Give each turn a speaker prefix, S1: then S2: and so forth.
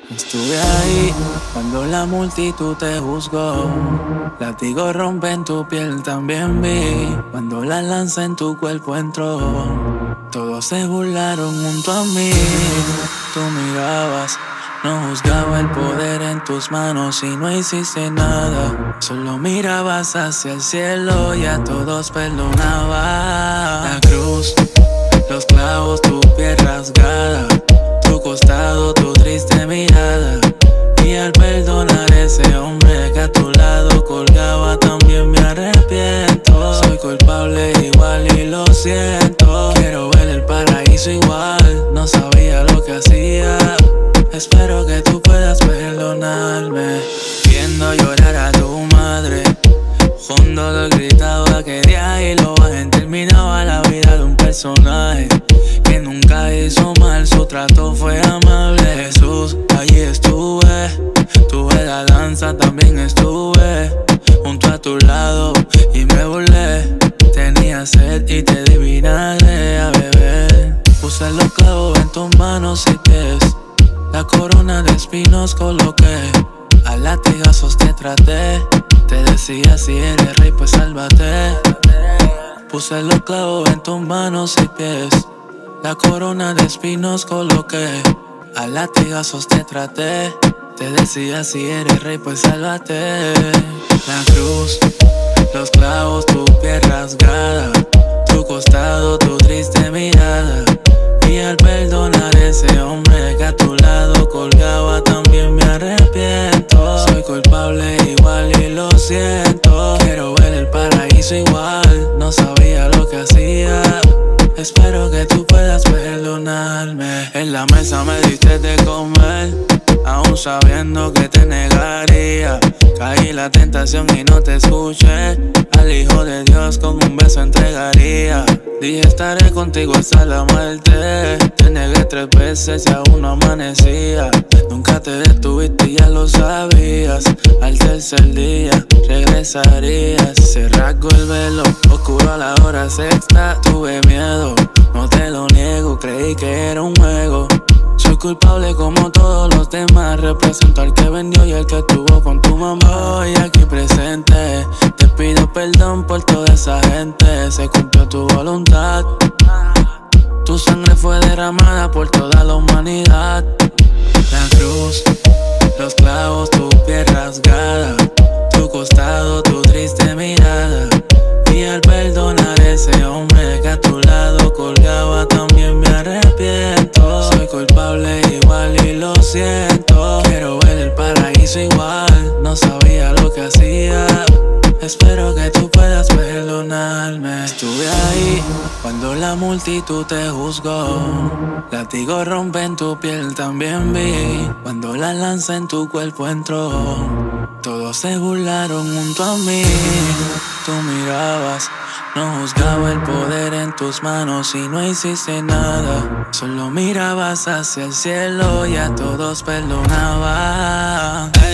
S1: Estuve ahí cuando la multitud te juzgó. Látigo rompe en tu piel, también vi cuando la lanza en tu cuerpo entró. Todos se burlaron junto a mí. Tú mirabas, no juzgaba el poder en tus manos y no hiciste nada. Solo mirabas hacia el cielo y a todos perdonabas. La cruz, los clavos, tu piel rasgada, tu costado, tu triste mirada. Y al perdonar ese hombre que a tu lado colgaba, también me arrepiento. Soy culpable igual y lo siento. Quiero ver el paraíso igual, no sabía lo que hacía. Espero que tú puedas perdonarme. Viendo llorar a tu madre, junto lo gritaba que de ahí lo bajen. Terminaba la vida de un personaje que nunca hizo mal, su trato fue amable. Jesús, allí estuve, tuve la lanza, también estuve junto a tu lado y me burlé. Tenía sed y te di vinagre a beber. Puse los clavos en tus manos y pies, la corona de espinos coloqué. A latigazos te traté, te decía si eres rey pues sálvate. Puse los clavos en tus manos y pies, la corona de espinos coloqué. A latigazos te traté, te decía si eres rey pues sálvate. La cruz, los clavos, tu piel rasgada, tu costado, tu triste mirada. Y al perdonar ese hombre que a tu lado colgaba, también me arrepiento. Soy culpable igual y lo siento. Quiero ver el paraíso igual, no sabía lo que hacía. Espero que tú puedas perdonarme. En la mesa me diste de comer, aún sabiendo que te negaría. Caí en la tentación y no te escuché. Al Hijo de Dios con un beso entregaría. Dije estaré contigo hasta la muerte. Te negué 3 veces y aún no amanecía. Nunca te detuviste y ya lo sabías. Al tercer día regresarías. Se rasgó el velo, oscuro a la hora sexta. Tuve miedo, no te lo niego, creí que era un juego. Soy culpable como todos los demás. Represento al que vendió y al que estuvo con tu mamá. Hoy aquí presente, te pido perdón por toda esa gente. Se cumplió tu voluntad, tu sangre fue derramada por toda la humanidad. La cruz, los clavos, tu piel rasgada, tu costado, tu triste mirada. Y al perdonar ese hombre que a tu lado colgaba, también me arrepiento. Soy culpable igual y lo siento. Quiero ver el paraíso igual, no sabía lo que hacía. Espero que tú puedas perdonarme. Estuve ahí cuando la multitud te juzgó. Látigo rompe en tu piel, también vi cuando la lanza en tu cuerpo entró. Todos se burlaron junto a mí. Tú mirabas, no juzgaba el poder en tus manos y no hiciste nada. Solo mirabas hacia el cielo y a todos perdonabas.